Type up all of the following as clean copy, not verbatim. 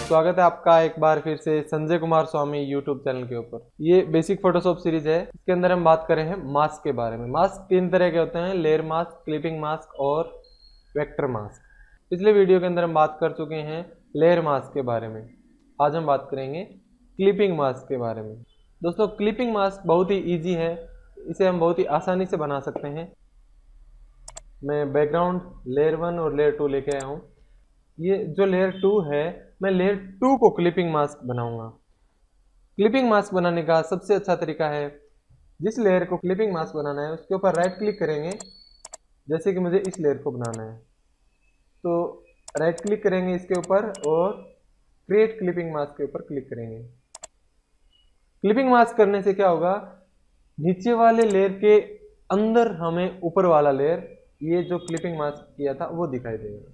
स्वागत है आपका एक बार फिर से संजय कुमार स्वामी यूट्यूब चैनल के ऊपर। ये बेसिक फोटोशॉप सीरीज है। इसके अंदर हम बात कर रहे हैं मास्क के बारे में। मास्क तीन तरह के होते हैं, लेयर मास्क, क्लिपिंग मास्क और वेक्टर मास्क। पिछले वीडियो के अंदर हम बात कर चुके हैं लेयर मास्क के बारे में। आज हम बात करेंगे क्लिपिंग मास्क के बारे में। दोस्तों, क्लिपिंग मास्क बहुत ही ईजी है, इसे हम बहुत ही आसानी से बना सकते हैं। मैं बैकग्राउंड लेयर 1 और लेयर 2 लेके आया हूँ। ये जो लेयर 2 है, मैं लेयर 2 को क्लिपिंग मास्क बनाऊंगा। क्लिपिंग मास्क बनाने का सबसे अच्छा तरीका है, जिस लेयर को क्लिपिंग मास्क बनाना है उसके ऊपर राइट क्लिक करेंगे। जैसे कि मुझे इस लेयर को बनाना है तो राइट क्लिक करेंगे इसके ऊपर और क्रिएट क्लिपिंग मास्क के ऊपर क्लिक करेंगे। क्लिपिंग मास्क करने से क्या होगा, नीचे वाले लेयर के अंदर हमें ऊपर वाला लेयर, ये जो क्लिपिंग मास्क किया था वो दिखाई देगा।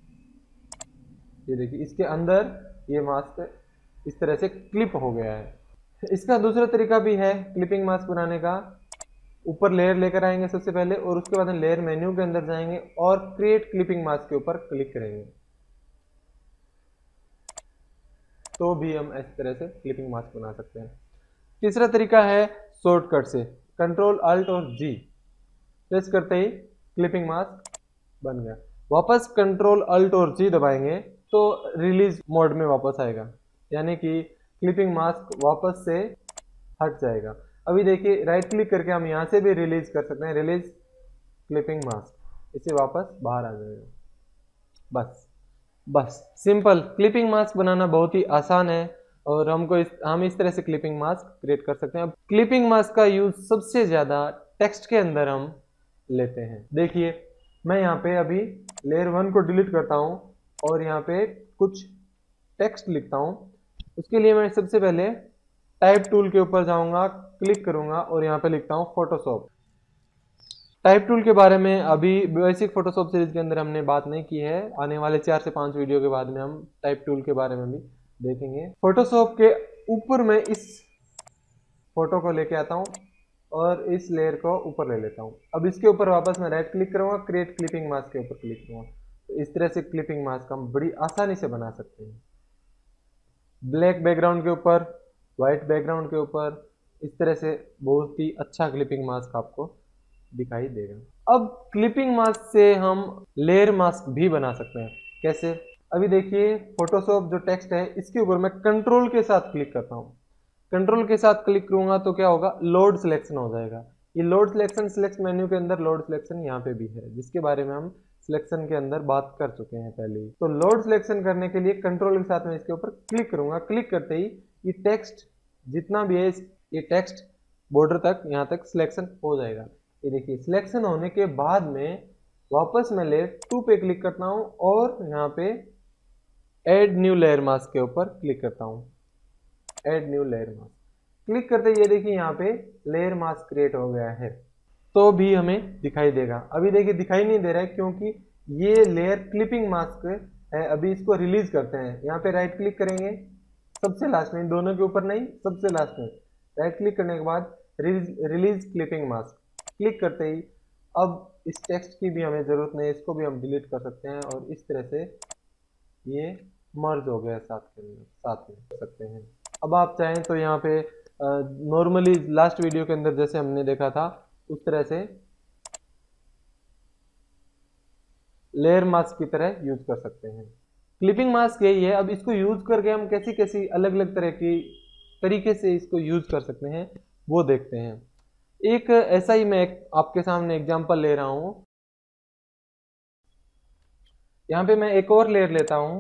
ये देखिए, इसके अंदर ये मास्क इस तरह से क्लिप हो गया है। इसका दूसरा तरीका भी है क्लिपिंग मास्क बनाने का। ऊपर लेयर लेकर आएंगे सबसे पहले और उसके बाद हम लेयर मेन्यू के अंदर जाएंगे और क्रिएट क्लिपिंग मास्क के ऊपर क्लिक करेंगे, तो भी हम इस तरह से क्लिपिंग मास्क बना सकते हैं। तीसरा तरीका है शॉर्टकट से, कंट्रोल अल्ट और जी प्रेस करते ही क्लिपिंग मास्क बन गया। वापस कंट्रोल अल्ट और जी दबाएंगे तो रिलीज मोड में वापस आएगा, यानी कि क्लिपिंग मास्क वापस से हट जाएगा। अभी देखिए, राइट क्लिक करके हम यहाँ से भी रिलीज कर सकते हैं, रिलीज क्लिपिंग मास्क, इसे वापस बाहर आ जाएगा। बस सिंपल। क्लिपिंग मास्क बनाना बहुत ही आसान है और हम इस तरह से क्लिपिंग मास्क क्रिएट कर सकते हैं। अब क्लिपिंग मास्क का यूज सबसे ज्यादा टेक्स्ट के अंदर हम लेते हैं। देखिए, मैं यहाँ पे अभी लेयर 1 को डिलीट करता हूँ और यहाँ पे कुछ टेक्स्ट लिखता हूँ। उसके लिए मैं सबसे पहले टाइप टूल के ऊपर जाऊंगा, क्लिक करूंगा और यहाँ पे लिखता हूँ फोटोशॉप। टाइप टूल के बारे में अभी बेसिक फोटोशॉप सीरीज के अंदर हमने बात नहीं की है। आने वाले 4 से 5 वीडियो के बाद में हम टाइप टूल के बारे में भी देखेंगे। फोटोशॉप के ऊपर मैं इस फोटो को लेके आता हूँ और इस लेयर को ऊपर ले लेता हूँ। अब इसके ऊपर वापस मैं राइट क्लिक करूंगा, क्रिएट क्लिपिंग मास्क के ऊपर क्लिक करूंगा, तो इस तरह से क्लिपिंग मास्क हम बड़ी आसानी से बना सकते हैं। ब्लैक बैकग्राउंड के ऊपर, व्हाइट बैकग्राउंड के ऊपर, इस तरह से बहुत ही अच्छा क्लिपिंग मास्क आपको दिखाई देगा। अब क्लिपिंग मास्क से हम लेयर मास्क भी बना सकते हैं। कैसे? अभी देखिए, फोटोशॉप जो टेक्स्ट है इसके ऊपर मैं कंट्रोल के साथ क्लिक करता हूँ। कंट्रोल के साथ क्लिक करूंगा तो क्या होगा, लोड सिलेक्शन हो जाएगा। ये लोड सिलेक्शन सिलेक्ट मेन्यू के अंदर लोड सिलेक्शन यहाँ पे भी है, जिसके बारे में हम सिलेक्शन के अंदर बात कर चुके हैं पहले ही। तो लोड सिलेक्शन करने के लिए कंट्रोल के साथ में इसके ऊपर क्लिक करूंगा। क्लिक करते ही ये टेक्स्ट जितना भी है, ये टेक्स्ट बॉर्डर तक, यहाँ तक सिलेक्शन हो जाएगा। ये देखिए, सिलेक्शन होने के बाद में वापस मैं लेयर 2 पे क्लिक करता हूँ और यहाँ पे एड न्यू लेयर मास्क के ऊपर क्लिक करता हूँ। Add new layer mask click करते ये देखिए, यहाँ पे लेयर मास्क क्रिएट हो गया है, तो भी हमें दिखाई देगा। अभी देखिए दिखाई नहीं दे रहा है क्योंकि ये लेयर क्लिपिंग मास्क है। अभी इसको रिलीज करते हैं। यहाँ पे राइट क्लिक करेंगे सबसे लास्ट में, दोनों के ऊपर नहीं, सबसे लास्ट में राइट क्लिक करने के बाद रिलीज क्लिपिंग मास्क क्लिक करते ही अब इस टेक्स्ट की भी हमें जरूरत नहीं, इसको भी हम डिलीट कर सकते हैं और इस तरह से ये मर्ज हो गया साथ में कर सकते हैं। अब आप चाहें तो यहाँ पे नॉर्मली लास्ट वीडियो के अंदर जैसे हमने देखा था उस तरह से लेयर मास्क की तरह यूज कर सकते हैं। क्लिपिंग मास्क यही है। अब इसको यूज करके हम कैसी कैसी अलग अलग तरह की तरीके से इसको यूज कर सकते हैं वो देखते हैं। एक ऐसा ही मैं आपके सामने एग्जांपल ले रहा हूं। यहां पे मैं एक और लेयर लेता हूं,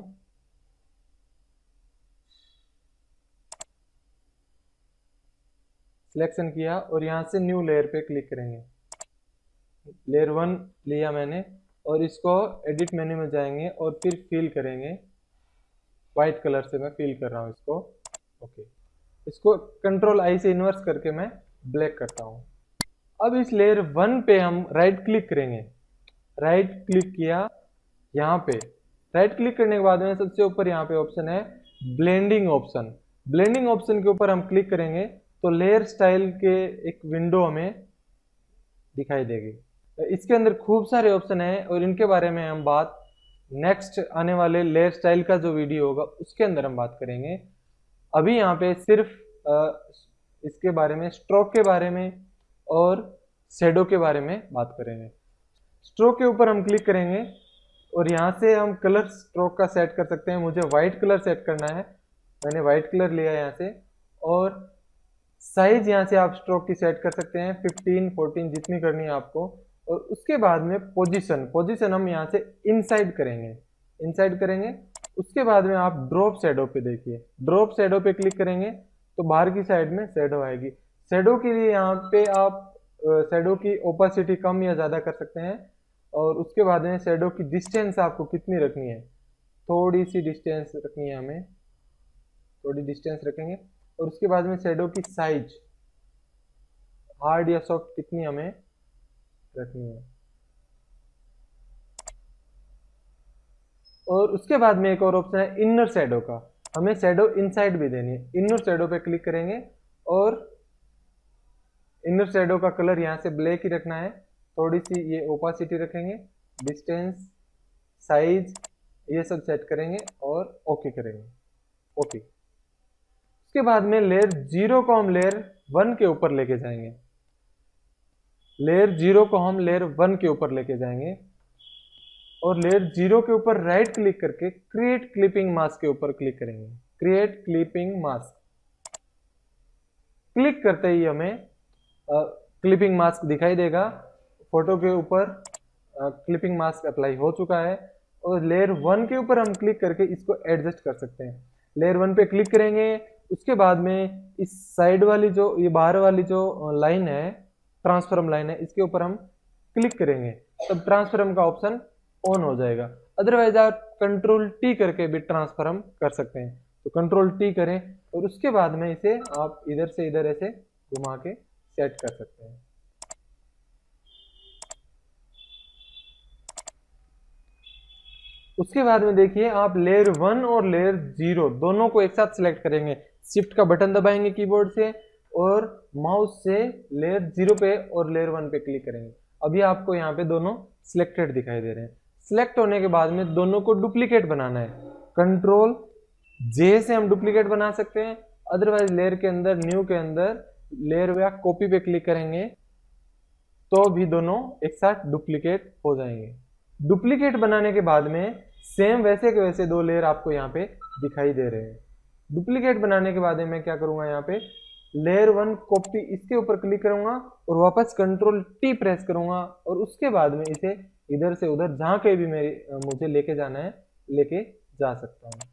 सिलेक्शन किया और यहां से न्यू लेयर पे क्लिक करेंगे। लेयर 1 लिया मैंने और इसको एडिट मेन्यू में जाएंगे और फिर फिल करेंगे। व्हाइट कलर से मैं फिल कर रहा हूं इसको। ओके, इसको कंट्रोल आई से इन्वर्स करके मैं ब्लैक करता हूं। अब इस लेयर 1 पे हम राइट क्लिक करेंगे। राइट क्लिक किया, यहाँ पे राइट क्लिक करने के बाद में सबसे ऊपर यहाँ पे ऑप्शन है ब्लेंडिंग ऑप्शन। ब्लेंडिंग ऑप्शन के ऊपर हम क्लिक करेंगे तो लेयर स्टाइल के एक विंडो हमें दिखाई देगी। इसके अंदर खूब सारे ऑप्शन है और इनके बारे में हम बात नेक्स्ट आने वाले लेयर स्टाइल का जो वीडियो होगा उसके अंदर हम बात करेंगे। अभी यहाँ पे सिर्फ इसके बारे में, स्ट्रोक के बारे में और शेडो के बारे में बात करेंगे। स्ट्रोक के ऊपर हम क्लिक करेंगे और यहाँ से हम कलर स्ट्रोक का सेट कर सकते हैं। मुझे व्हाइट कलर सेट करना है, मैंने व्हाइट कलर लिया यहाँ से। और साइज यहाँ से आप स्ट्रोक की सेट कर सकते हैं 15, 14 जितनी करनी है आपको। और उसके बाद में पोजीशन हम यहाँ से इनसाइड करेंगे। उसके बाद में आप ड्रॉप शैडो पे देखिए, ड्रॉप शैडो पे क्लिक करेंगे तो बाहर की साइड में शैडो आएगी। शैडो के लिए यहाँ पे आप शैडो की ओपेसिटी कम या ज़्यादा कर सकते हैं। और उसके बाद में शैडो की डिस्टेंस आपको कितनी रखनी है, थोड़ी सी डिस्टेंस रखनी है हमें, थोड़ी डिस्टेंस रखेंगे। और उसके बाद में शैडो की साइज हार्ड या सॉफ्ट कितनी हमें रखनी है। और उसके बाद में एक और ऑप्शन है इनर शैडो का, हमें शैडो इनसाइड भी देनी है। इनर शैडो पे क्लिक करेंगे और इनर शैडो का कलर यहाँ से ब्लैक ही रखना है, थोड़ी सी ये ओपासिटी रखेंगे, डिस्टेंस, साइज ये सब सेट करेंगे और ओके करेंगे। ओके, उसके बाद में लेयर 0 को हम लेयर 1 के ऊपर लेके जाएंगे। लेयर 0 को हम लेयर 1 के ऊपर लेके जाएंगे और लेयर 0 के ऊपर राइट क्लिक करके क्रिएट क्लिपिंग मास्क के ऊपर क्लिक करेंगे। क्रिएट क्लिपिंग मास्क क्लिक करते ही हमें क्लिपिंग मास्क दिखाई देगा। फोटो के ऊपर क्लिपिंग मास्क अप्लाई हो चुका है। और लेयर 1 के ऊपर हम क्लिक करके इसको एडजस्ट कर सकते हैं। लेयर 1 पे क्लिक करेंगे, उसके बाद में इस साइड वाली जो ये बाहर वाली जो लाइन है, ट्रांसफॉर्म लाइन है, इसके ऊपर हम क्लिक करेंगे तब ट्रांसफॉर्म का ऑप्शन ऑन हो जाएगा। अदरवाइज आप कंट्रोल टी करके भी ट्रांसफॉर्म कर सकते हैं। तो कंट्रोल टी करें और उसके बाद में इसे आप इधर से इधर ऐसे घुमा के सेट कर सकते हैं। उसके बाद में देखिए आप लेयर 1 और लेयर 0 दोनों को एक साथ सिलेक्ट करेंगे। शिफ्ट का बटन दबाएंगे कीबोर्ड से और माउस से लेयर 0 पे और लेयर 1 पे क्लिक करेंगे। अभी आपको यहाँ पे दोनों सिलेक्टेड दिखाई दे रहे हैं। सिलेक्ट होने के बाद में दोनों को डुप्लीकेट बनाना है। कंट्रोल जे से हम डुप्लीकेट बना सकते हैं। अदरवाइज लेयर के अंदर, न्यू के अंदर लेयर या कॉपी पे क्लिक करेंगे तो भी दोनों एक साथ डुप्लीकेट हो जाएंगे। डुप्लीकेट बनाने के बाद में सेम वैसे के वैसे दो लेयर आपको यहाँ पे दिखाई दे रहे हैं। डुप्लीकेट बनाने के बाद में मैं क्या करूंगा, यहाँ पे लेयर 1 कॉपी इसके ऊपर क्लिक करूंगा और वापस कंट्रोल टी प्रेस करूंगा और उसके बाद में इसे इधर से उधर जहां कहीं भी मुझे लेके जाना है लेके जा सकता हूं।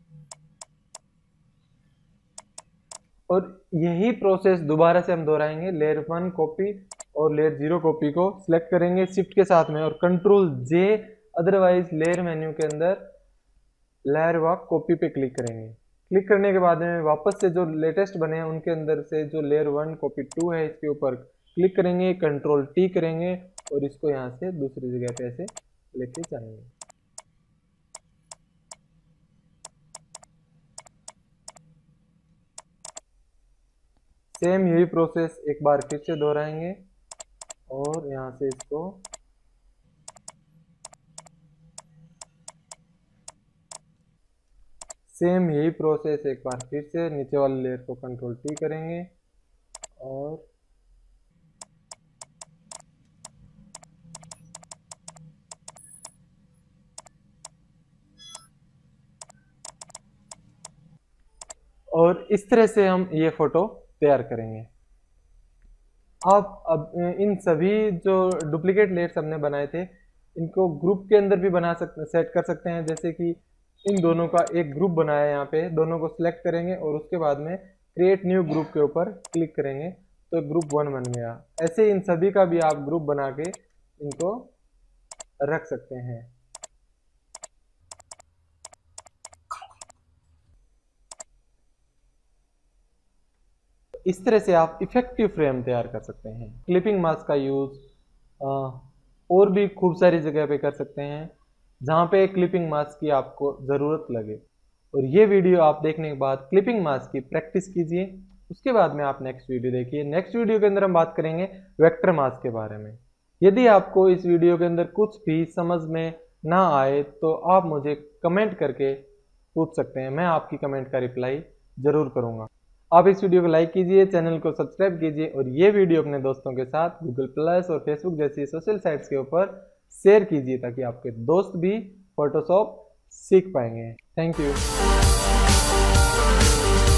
और यही प्रोसेस दोबारा से हम दोहराएंगे। लेयर 1 कॉपी और लेयर 0 कॉपी को सिलेक्ट करेंगे शिफ्ट के साथ में और control J, otherwise layer menu के अंदर लेयर व कॉपी पे क्लिक करेंगे। क्लिक करने के बाद में वापस से जो लेटेस्ट बने हैं उनके अंदर से जो लेयर 1 कॉपी 2 है इसके ऊपर क्लिक करेंगे, कंट्रोल टी करेंगे और इसको यहाँ से दूसरी जगह पे ऐसे लेके जाएंगे। सेम यही प्रोसेस एक बार फिर से दोहराएंगे और यहाँ से इसको सेम यही प्रोसेस एक बार फिर से नीचे वाले लेयर को कंट्रोल टी करेंगे और इस तरह से हम ये फोटो तैयार करेंगे। आप अब इन सभी जो डुप्लीकेट लेयर्स हमने बनाए थे इनको ग्रुप के अंदर भी बना सकते, सेट कर सकते हैं। जैसे कि इन दोनों का एक ग्रुप बनाया है, यहाँ पे दोनों को सिलेक्ट करेंगे और उसके बाद में क्रिएट न्यू ग्रुप के ऊपर क्लिक करेंगे तो ग्रुप 1 बन गया। ऐसे इन सभी का भी आप ग्रुप बना के इनको रख सकते हैं। इस तरह से आप इफेक्टिव फ्रेम तैयार कर सकते हैं। क्लिपिंग मास्क का यूज और भी खूब सारी जगह पे कर सकते हैं जहाँ पे क्लिपिंग मास्क की आपको ज़रूरत लगे। और ये वीडियो आप देखने के बाद क्लिपिंग मास्क की प्रैक्टिस कीजिए, उसके बाद में आप नेक्स्ट वीडियो देखिए। नेक्स्ट वीडियो के अंदर हम बात करेंगे वेक्टर मास्क के बारे में। यदि आपको इस वीडियो के अंदर कुछ भी समझ में ना आए तो आप मुझे कमेंट करके पूछ सकते हैं, मैं आपकी कमेंट का रिप्लाई जरूर करूंगा। आप इस वीडियो को लाइक कीजिए, चैनल को सब्सक्राइब कीजिए और ये वीडियो अपने दोस्तों के साथ गूगल प्लस और फेसबुक जैसी सोशल साइट्स के ऊपर शेयर कीजिए ताकि आपके दोस्त भी फोटोशॉप सीख पाएंगे। Thank you.